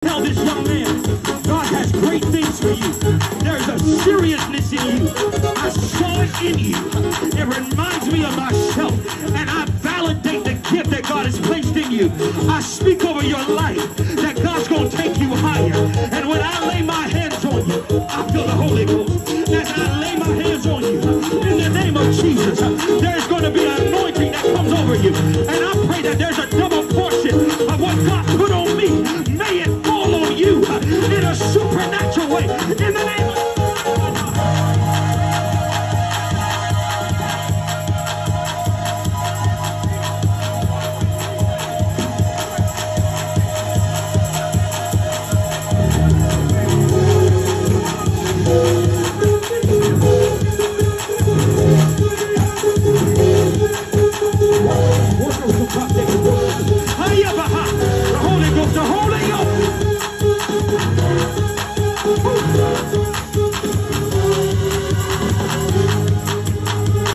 tell this young man, God has great things for you. There's a seriousness in you. I saw it in you. It reminds me of myself, and I validate the gift that God has placed in you. I speak over your life that God's going to take you higher. And when I lay my hands on you, I feel the Holy Ghost. As I lay my hands on you, in the name of Jesus, there's going to be an anointing that comes over you. And I pray that there's a double portion of what God put on me. May it fall on you in a supernatural way. In the name